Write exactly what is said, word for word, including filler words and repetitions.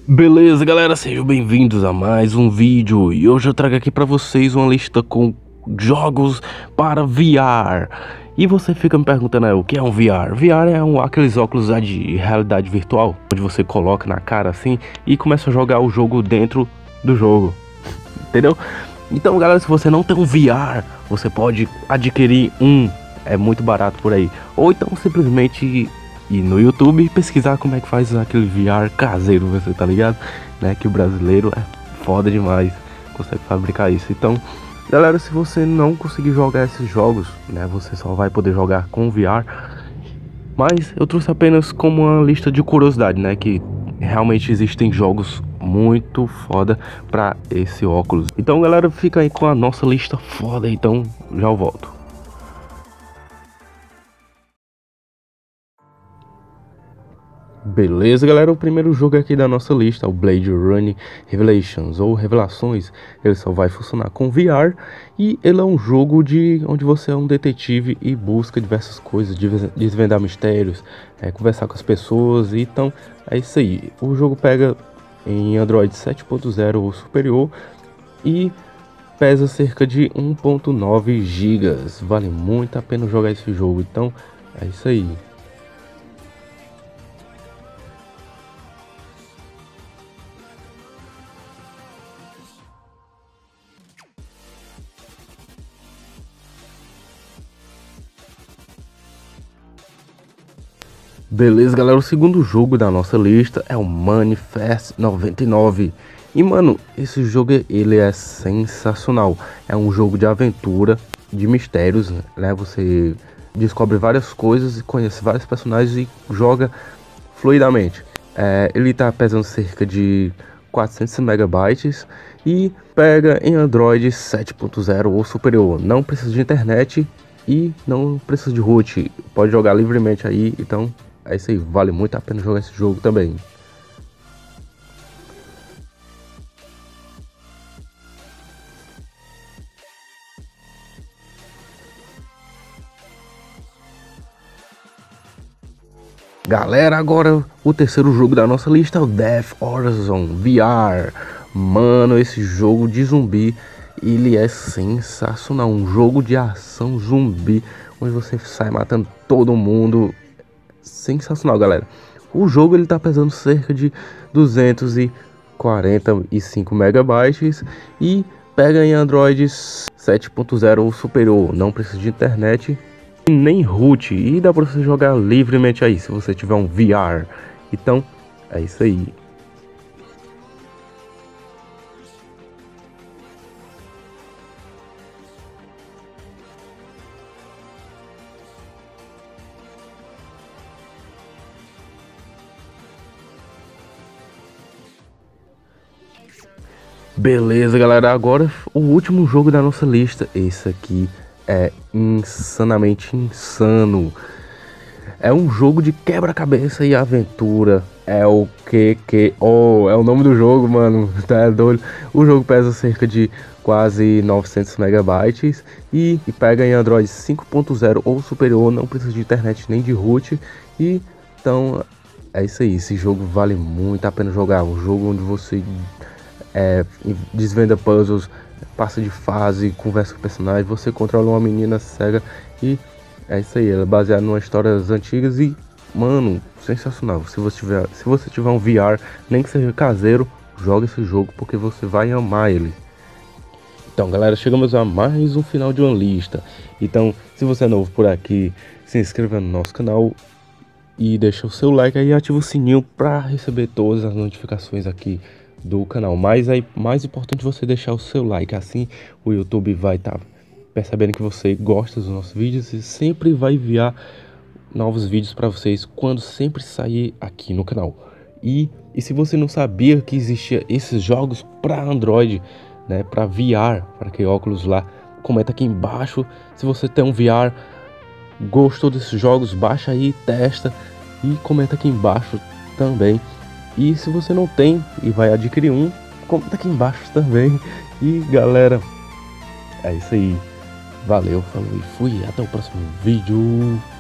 Beleza, galera, sejam bem-vindos a mais um vídeo. E hoje eu trago aqui pra vocês uma lista com jogos para V R. E você fica me perguntando aí, o que é um V R? V R é um, aqueles óculos lá de realidade virtual, onde você coloca na cara assim e começa a jogar o jogo dentro do jogo, entendeu? Então, galera, se você não tem um V R, você pode adquirir um, é muito barato por aí. Ou então simplesmente ir no YouTube e pesquisar como é que faz aquele V R caseiro, você tá ligado? Né? Que o brasileiro é foda demais, consegue fabricar isso. Então, galera, se você não conseguir jogar esses jogos, né, você só vai poder jogar com V R. Mas eu trouxe apenas como uma lista de curiosidade, né, que realmente existem jogos muito foda pra esse óculos. Então, galera, fica aí com a nossa lista foda, então já eu volto. Beleza, galera, o primeiro jogo aqui da nossa lista é o Blade Runner Revelations, ou Revelações. Ele só vai funcionar com V R e ele é um jogo de onde você é um detetive e busca diversas coisas, desvendar mistérios, é, conversar com as pessoas. Então é isso aí. O jogo pega em Android sete ponto zero ou superior e pesa cerca de um ponto nove gigas. Vale muito a pena jogar esse jogo, então é isso aí. Beleza, galera, o segundo jogo da nossa lista é o Manifest noventa e nove. E, mano, esse jogo, ele é sensacional. É um jogo de aventura, de mistérios, né? Você descobre várias coisas e conhece vários personagens e joga fluidamente. É, ele tá pesando cerca de quatrocentos megabytes e pega em Android sete ponto zero ou superior. Não precisa de internet e não precisa de root. Pode jogar livremente aí, então é isso aí, vale muito a pena jogar esse jogo também. Galera, agora o terceiro jogo da nossa lista é o Death Horizon V R. Mano, esse jogo de zumbi, ele é sensacional. Um jogo de ação zumbi, onde você sai matando todo mundo. Sensacional, galera. O jogo ele tá pesando cerca de duzentos e quarenta e cinco megabytes e pega em Android sete ponto zero ou superior. Não precisa de internet e nem root, e dá para você jogar livremente aí se você tiver um V R. Então é isso aí. Beleza, galera, agora o último jogo da nossa lista. Esse aqui é insanamente insano. É um jogo de quebra-cabeça e aventura. É o que que oh, é o nome do jogo, mano. Tá doido. O jogo pesa cerca de quase novecentos megabytes e, e pega em Android cinco ponto zero ou superior. Não precisa de internet nem de root. E então é isso aí. Esse jogo vale muito a pena jogar. Um jogo onde você É, desvenda puzzles, passa de fase, conversa com o personagem, você controla uma menina cega e é isso aí, ela é baseada em histórias antigas e, mano, sensacional. Se você tiver, se você tiver um V R, nem que seja caseiro, joga esse jogo porque você vai amar ele. Então, galera, chegamos a mais um final de uma lista. Então, se você é novo por aqui, se inscreva no nosso canal e deixa o seu like aí e ativa o sininho para receber todas as notificações aqui do canal. Mas aí, mais importante, você deixar o seu like, assim o YouTube vai estar tá percebendo que você gosta dos nossos vídeos e sempre vai enviar novos vídeos para vocês quando sempre sair aqui no canal. E, e se você não sabia que existia esses jogos para Android, né, para V R, para aquele óculos lá, comenta aqui embaixo. Se você tem um V R, gostou desses jogos, baixa aí, testa e comenta aqui embaixo também. E se você não tem e vai adquirir um, comenta aqui embaixo também. E galera, é isso aí. Valeu, falou e fui. Até o próximo vídeo.